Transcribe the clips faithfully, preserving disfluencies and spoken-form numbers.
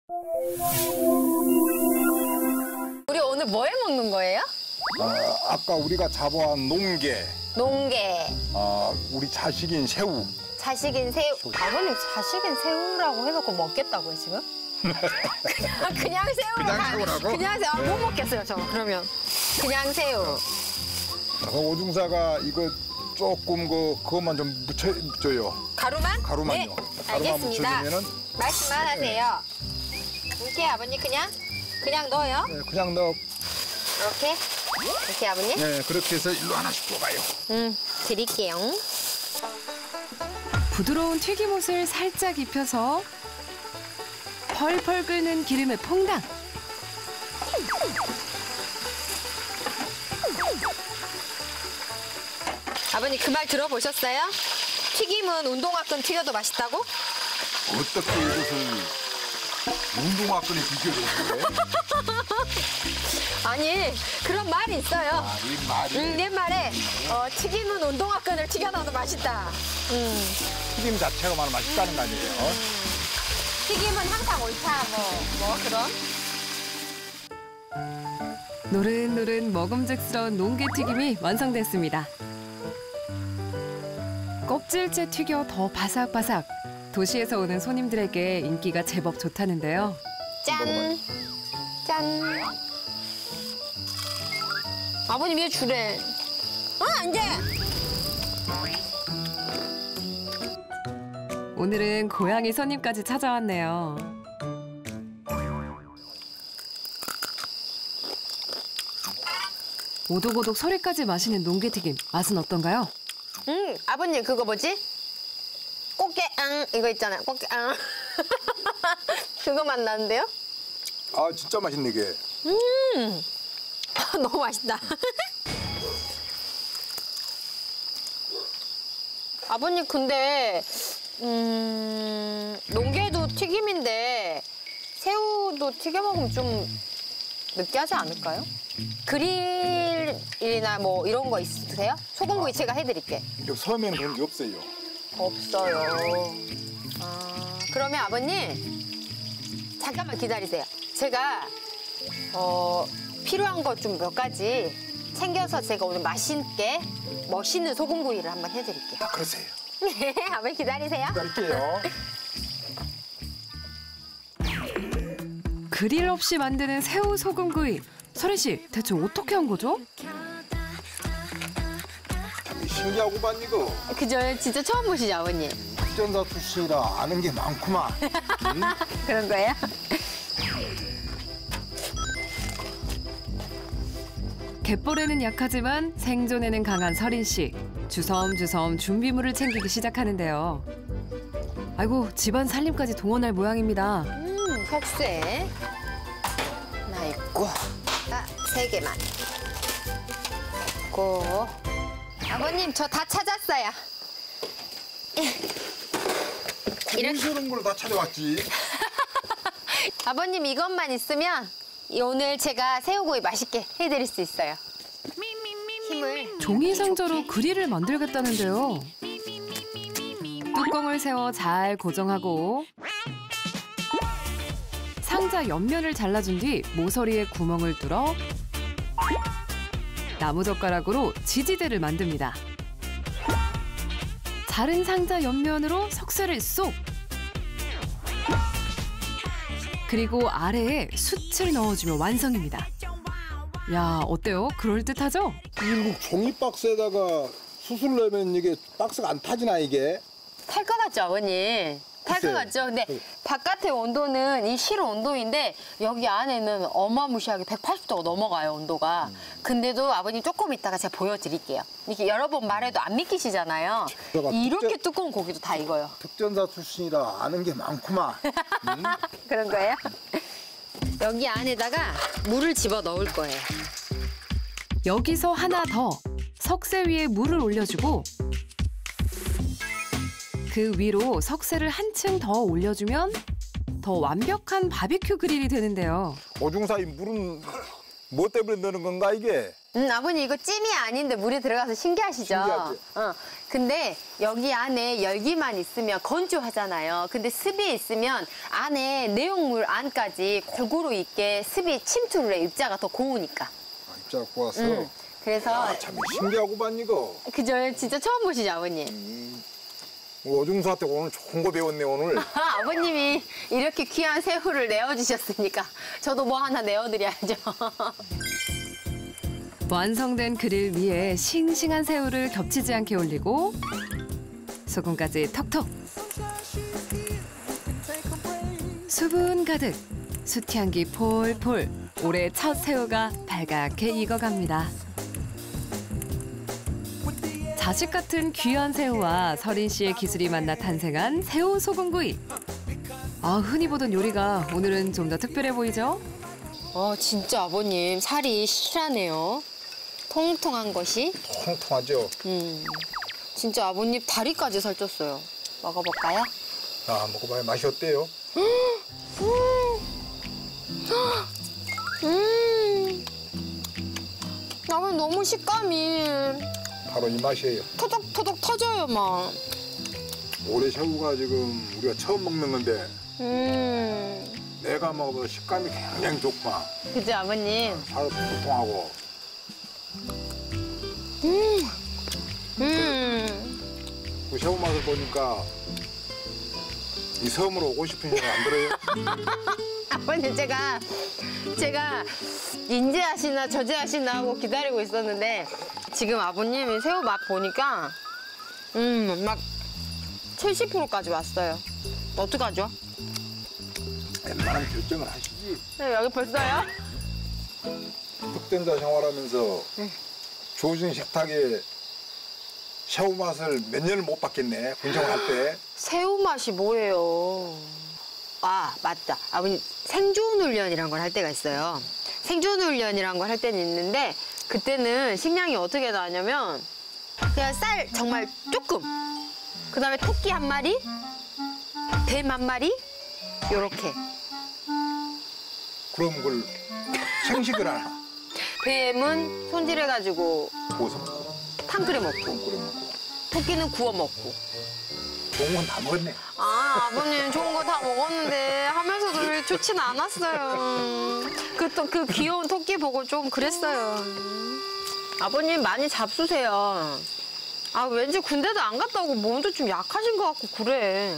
우리 오늘 뭐 해 먹는 거예요? 아, 아까 우리가 잡아온 농게. 농게. 아, 우리 자식인 새우. 자식인 새우. 아버님 자식인 새우라고 해놓고 먹겠다고요 지금? 그냥, 그냥 새우. 그냥 새우라고? 그냥 새우. 아, 네. 못 먹겠어요 저 그러면. 그냥 새우. 아, 오중사가 이거 조금 그 그것만 좀 묻혀 묻혀요. 가루만? 가루만요. 네, 가루만 알겠습니다. 묻혀주면은. 말씀만 하세요. 이렇게 아버님 그냥 그냥 넣어요. 네, 그냥 넣어. 이렇게 이렇게 아버님. 네, 그렇게 해서 일로 하나씩 줘가요. 음, 드릴게요. 부드러운 튀김옷을 살짝 입혀서 펄펄 끓는 기름에 퐁당. 아버님 그 말 들어보셨어요? 튀김은 운동화끈 튀겨도 맛있다고? 어떻게 이것을 운동화끈에 비교를 해? 아니 그런 말이 있어요. 아, 이 말이. 음, 옛말에 어, 튀김은 운동화끈을 튀겨 넣어도 맛있다. 음, 튀김 자체가 만 맛있다는 거 아니에요? 튀김은 항상 옳다. 뭐, 뭐 그런. 노릇노릇 먹음직스러운 농게튀김이 완성됐습니다. 껍질째 튀겨 더 바삭바삭. 도시에서 오는 손님들에게 인기가 제법 좋다는데요. 짠, 짠. 아버님 얘 주래. 아, 안 돼. 오늘은 고양이 손님까지 찾아왔네요. 오독오독 소리까지 마시는 농게튀김. 맛은 어떤가요? 음, 아버님 그거 뭐지? 꽃게앙 이거 있잖아요. 꽃게앙. 그거 맛 나는데요? 아, 진짜 맛있네 이게. 음, 너무 맛있다. 아버님 근데 음, 농게도 튀김인데 새우도 튀겨 먹으면 좀 느끼하지 않을까요? 그릴이나 뭐 이런 거 있으세요? 소금구이 제가 해드릴게. 여기 섬에는 그런 게 없어요. 없어요. 아, 그러면 아버님 잠깐만 기다리세요. 제가 어, 필요한 거 좀 몇 가지 챙겨서 제가 오늘 맛있게 멋있는 소금구이를 한번 해드릴게요. 아, 그러세요. 네, 아버님 기다리세요. 기다릴게요. 그릴 없이 만드는 새우 소금구이. 설희 씨, 대체 어떻게 한 거죠? 참 신기하고만 이거. 그죠? 진짜 처음 보시죠, 아버님? 특전사 출신이라 아는 게 많구만. 응? 그런 거예요? 갯벌에는 약하지만 생존에는 강한 설인 씨. 주섬주섬 준비물을 챙기기 시작하는데요. 아이고, 집안 살림까지 동원할 모양입니다. 음, 석쇠. 하나 있고, 아, 세 개만. 있고. 아버님, 저 다 찾았어요. 이렇게. 이런 걸 다 찾아왔지. 아버님, 이것만 있으면 오늘 제가 새우구이 맛있게 해드릴 수 있어요. 힘을. 종이 상자로 그릴을 만들겠다는데요. 뚜껑을 세워 잘 고정하고 상자 옆면을 잘라준 뒤 모서리에 구멍을 뚫어 나무젓가락으로 지지대를 만듭니다. 자른 상자 옆면으로 석쇠를 쏙! 그리고 아래에 숯을 넣어주면 완성입니다. 야, 어때요? 그럴듯하죠? 미국 종이 박스에다가 수술 넣으면 이게 박스가 안 타지나 이게? 탈 것 같죠, 아버님? 탈 것 글쎄. 같죠? 근데 바깥의 온도는 이 실온 온도인데 여기 안에는 어마무시하게 백팔십 도가 넘어가요, 온도가. 음. 근데도 아버님 조금 이따가 제가 보여드릴게요. 이렇게 여러 번 말해도 안 믿기시잖아요. 이렇게 특전... 두꺼운 고기도 다 익어요. 특전사 출신이라 아는 게 많구만. 응? 그런 거예요? 여기 안에다가 물을 집어 넣을 거예요. 여기서 하나 더. 석쇠 위에 물을 올려주고 그 위로 석쇠를 한층 더 올려주면 더 완벽한 바비큐 그릴이 되는데요. 오중사 이 물은 뭐 때문에 넣는 건가 이게? 음, 아버님 이거 찜이 아닌데 물에 들어가서 신기하시죠? 신기하지. 어. 근데 여기 안에 열기만 있으면 건조하잖아요. 근데 습이 있으면 안에 내용물 안까지 골고루 있게 습이 침투를 해. 입자가 더 고우니까. 아, 입자가 고왔어. 음. 그래서 아, 참 신기하고만 이거. 그죠? 진짜 처음 보시죠, 아버님? 음. 오중사한테 오늘 좋은 거 배웠네 오늘. 아, 아버님이 이렇게 귀한 새우를 내어주셨으니까 저도 뭐 하나 내어드려야죠. 완성된 그릴 위에 싱싱한 새우를 겹치지 않게 올리고 소금까지 톡톡. 수분 가득, 숯향기 폴폴. 올해 첫 새우가 발갛게 익어갑니다. 자식 같은 귀한 새우와 서린 씨의 기술이 만나 탄생한 새우 소금구이. 아, 흔히 보던 요리가 오늘은 좀 더 특별해 보이죠? 어, 진짜 아버님 살이 실하네요. 통통한 것이. 통통하죠. 음, 진짜 아버님 다리까지 살쪘어요. 먹어볼까요? 아, 먹어봐야 맛이 어때요? 음, 아버님 너무 식감이 바로 이 맛이에요. 토독토독 터져요, 막. 올해 새우가 지금 우리가 처음 먹는 건데 음, 내가 먹어도 식감이 굉장히 좋구만. 그죠, 아버님? 살도 통통하고. 음, 그 새우 맛을 보니까 이 섬으로 오고 싶은 생각 안 들어요? 아버님 제가 제가 인제하시나 저제하시나 하고 기다리고 있었는데 지금 아버님이 새우 맛 보니까 음, 막 칠십 퍼센트까지 왔어요. 어떡하죠? 웬만한 결정을 하시지. 네, 여기 벌써요? 흑된자 생활하면서 조진 식탁에 새우 맛을 몇 년을 못 봤겠네. 군생활 때. 새우 맛이 뭐예요? 아, 맞다. 아버님 생존 훈련이란 걸 할 때가 있어요. 생존 훈련이란 걸 할 때는 있는데 그때는 식량이 어떻게 나왔냐면 그냥 쌀 정말 조금, 그다음에 토끼 한 마리, 뱀 한 마리, 요렇게. 그럼 그걸 생식을 하나. 뱀은 손질해가지고 구워서 먹고, 탕 끓여 먹고, 끓여 먹고. 토끼는 구워 먹고. 좋은 건 다 먹었네. 아, 아버님 좋은 거 다 먹었는데 하면서도 좋진 않았어요. 그 또 그 귀여운 토끼 보고 좀 그랬어요. 아버님 많이 잡수세요. 아, 왠지 군대도 안 갔다 오고 몸도 좀 약하신 것 같고 그래.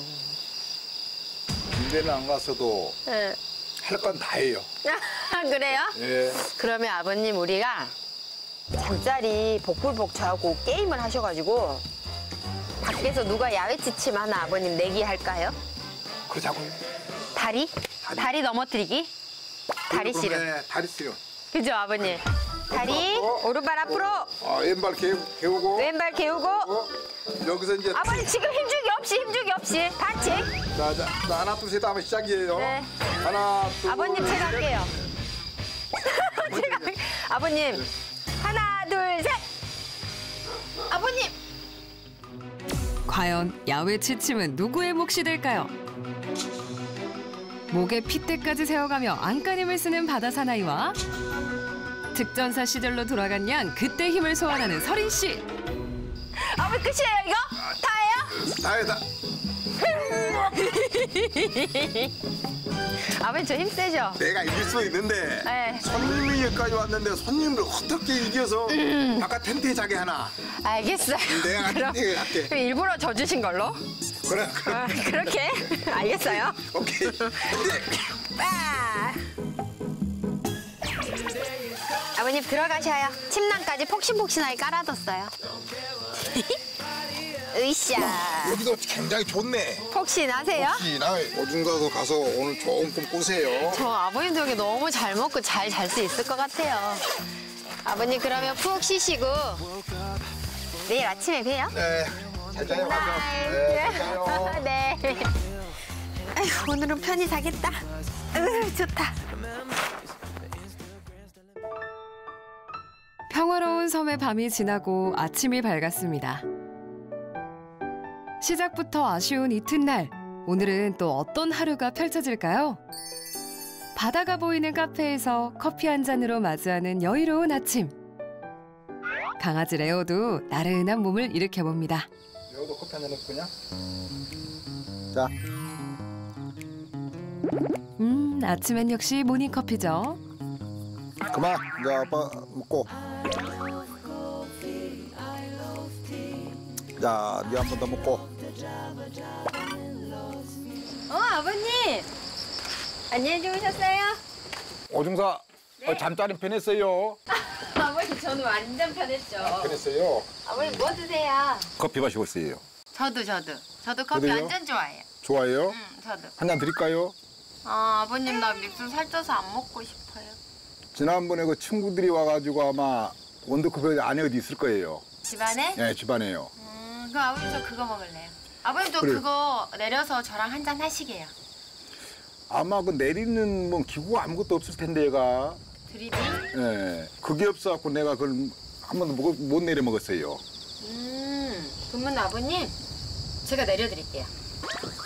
군대는 안 갔어도 네. 할 건 다 해요. 그래요? 예. 그러면 아버님 우리가 잠자리 복불복저하고 게임을 하셔가지고 밖에서 누가 야외 지침 하나 아버님 내기 할까요? 그러자고요. 다리? 다리. 다리 넘어뜨리기? 다리 씨름. 네, 다리 씨름. 그죠, 아버님? 다리, 어? 오른발 앞으로, 아, 왼발 개우, 개우고. 왼발 개우고. 어? 여기서 이제. 아버님 지금 힘주기 없이, 힘주기 없이. 반칙. 자, 자, 자, 하나, 둘, 셋 하면 시작이에요. 네. 하나, 둘. 아버님 제가 셋. 할게요. 제가 할게요. 아버님, 하나, 둘, 셋. 아버님. 과연 야외 취침은 누구의 몫이 될까요? 목에 핏대까지 세워가며 안간힘을 쓰는 바다 사나이와 특전사 시절로 돌아간 양 그때 힘을 소환하는 서린 씨. 아버님 끝이에요, 이거? 다예요? 다해, 다. 아버님 저 힘 세죠? 내가 이길 수 있는데. 네. 손님이 여기까지 왔는데 손님을 어떻게 이겨서 음. 바깥 텐트에 자게 하나. 알겠어요. 내가 그럼, 텐트에 갈게. 그럼 일부러 져주신 걸로? 그래, 그래. 아, 그렇게? 알겠어요. 오케이. 빠! 아버님 들어가셔요. 침낭까지 폭신폭신하게 깔아뒀어요. 으쌰. 여기도 굉장히 좋네. 폭신하세요? 혹시 나 오중가도 가서 오늘 좋은 꿈 꾸세요. 저 아버님 덕에 너무 잘 먹고 잘 잘 수 있을 것 같아요. 아버님 그러면 푹 쉬시고 내일 아침에 봬요. 네. 잘 자요, 가서. 네, 잘 자요. 네. 아휴, 오늘은 편히 자겠다. 으, 좋다. 평화로운 섬의 밤이 지나고 아침이 밝았습니다. 시작부터 아쉬운 이튿날, 오늘은 또 어떤 하루가 펼쳐질까요? 바다가 보이는 카페에서 커피 한 잔으로 맞이하는 여유로운 아침. 강아지 레오도 나른한 몸을 일으켜봅니다. 여기도 커피 한잔 넣을 거냐? 자, 음, 아침엔 역시 모닝커피죠. 그만. 이제 아빠 먹고. 자, 네 한 번 더 먹고. 어, 아버님. 안녕히 주무셨어요? 오중사 어, 잠자리 편했어요. 아버님, 저는 완전 편했죠. 편했어요. 아버님, 뭐 드세요? 커피 마시고 있어요. 저도, 저도. 저도 커피 그래요? 완전 좋아해요. 좋아해요? 응, 저도. 한 잔 드릴까요? 아, 아버님, 나 믹스 살쪄서 안 먹고 싶어요. 지난번에 그 친구들이 와가지고 아마 원두커피 안에 어디 있을 거예요. 집안에? 네, 집안에요. 음, 그럼 아버님 저 그거 먹을래요. 아버님 저 그래요. 그거 내려서 저랑 한 잔 하시게요. 아마 그 내리는 뭐 기구가 아무것도 없을 텐데 얘가. 드리빙? 예, 그게 없어갖고 내가 그걸 한 번도 못, 못 내려 먹었어요. 음, 그러면 아버님 제가 내려드릴게요.